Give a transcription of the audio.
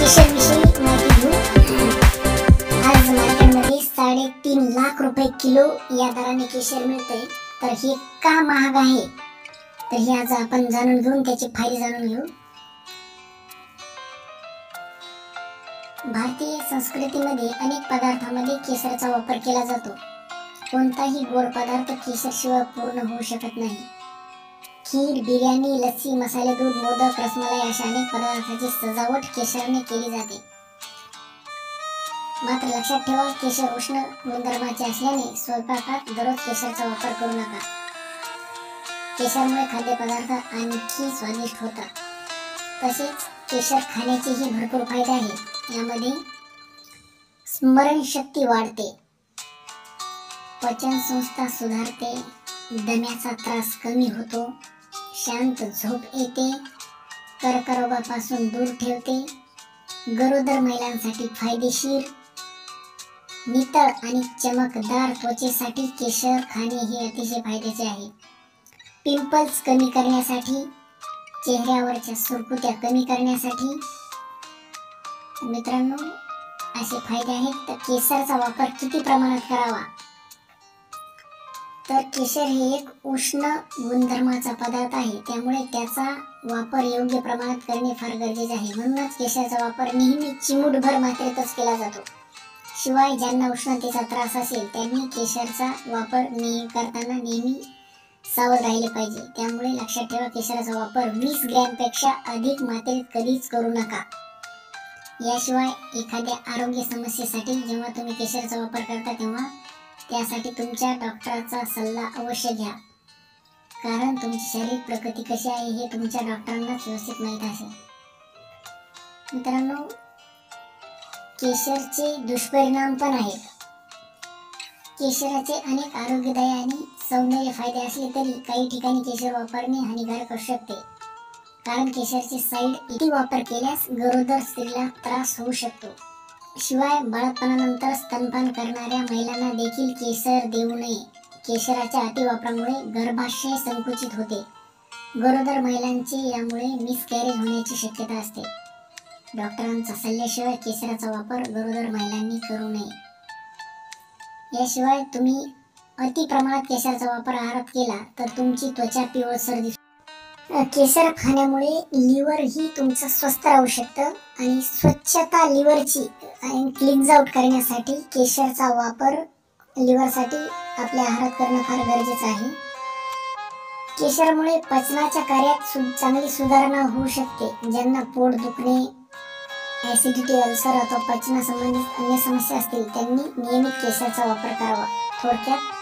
केशरविषयी माहिती घेऊ। आज मार्केटमध्ये 3.5 लाख रुपये किलो या दराने केशर मिळते। तर हे का महाग आहे तर हे आज आपण जाणून घेऊन त्याचे फायदे जाणून घेऊ। भारतीय संस्कृतीमध्ये अनेक पदार्थांमध्ये केशराचा वापर केला जातो। कोणताही गोड पदार्थ केशरशिवाय पूर्ण होऊ शकत नाही। खीर, बिर्याणी, लस्सी, मसाले दूध, मोदक, रसमलाई अशा अनेक पदार्थांची सजावट केशराने केली जाते। मात्र लक्षात ठेवा, केशर उष्ण गुणधर्माचे असल्याने स्वयंपाकात दररोज केशराचा वापर करू नका। केशरामुळे खाद्यपदार्थ आणखी स्वादिष्ट होतात। तसेच केशर खाण्याचेही भरपूर फायदे आहेत। यामध्ये स्मरणशक्ती वाढते, पचन संस्था सुधारते, दम्याचा त्रास कमी होतो, शांत झोप येते, कर्करोगापासून दूर ठेवते, गरोदर महिलांसाठी फायदेशीर, नितळ आणि चमकदार त्वचेसाठी केशर खाणे हे अतिशय फायद्याचे आहे। पिंपल्स कमी करण्यासाठी, चेहऱ्यावरच्या सुरकुत्या कमी करण्यासाठी मित्रांनो असे फायदे आहेत। तर केशरचा वापर किती प्रमाणात करावा तर केशर हे एक उष्ण गुणधर्माचा पदार्थ आहे, त्यामुळे त्याचा वापर योग्य प्रमाणात करणे फार गरजेचे आहे। म्हणूनच केशराचा वापर नेहमी चिमूटभर मात्रेतच केला जातो। शिवाय ज्यांना उष्णतेचा त्रास असेल त्यांनी केशराचा वापर करताना नेहमी सावध राहिले पाहिजे। त्यामुळे लक्षात ठेवा, केशराचा वापर 20 ग्रॅमपेक्षा अधिक मात्रेत कधीच करू नका। याशिवाय एखाद्या आरोग्य समस्येसाठी जेव्हा तुम्ही केशराचा वापर करता तेव्हा त्यासाठी तुमच्या डॉक्टरचा सल्ला अवश्य घ्या, कारण तुमची शारीरिक प्रकृती कशी आहे हे तुमच्या डॉक्टरांनाच व्यवस्थित माहीत असेल। मित्रांनो, केशरचे दुष्परिणाम पण आहेत। केशराचे अनेक आरोग्यदायी आणि सौंदर्य फायदे असले तरी काही ठिकाणी केशर वापरणे हानिकारक असू शकते, कारण केशरचे साईड इफेक्ट वापर केल्यास गरोदर स्त्रीला त्रास होऊ शकतो। शिवाय बाळपणानंतर स्तनपान करणाऱ्या महिलांना देखील केशर देऊ नये। केशराच्या अतिवापरामुळे गर्भाशय संकुचित होते। गरोदर महिलांचे यामुळे मिसकॅरेज होण्याची शक्यता असते। डॉक्टरांच्या सल्ल्याशिवाय केशराचा वापर गरोदर महिलांनी करू नये। याशिवाय तुम्ही अति प्रमाणात केशराचा वापर आहारात केला तर तुमची त्वचा पिवळसर दिसते। केशर खाण्यामुळे लिव्हर ही तुमचं स्वस्थ राहू शकतं आणि स्वच्छता लिव्हरची क्लीन्स आउट करण्यासाठी केशरचा वापर लिव्हरसाठी आपल्या आहारात करणं फार गरजेचं आहे। केशरमुळे पचनाच्या कार्यात चांगली सुधारणा होऊ शकते। ज्यांना पोट दुखणे, ऍसिडिटी, अल्सर अथवा पचनासंबंधित अन्य समस्या असतील त्यांनी नियमित केशराचा वापर करावा। थोडक्यात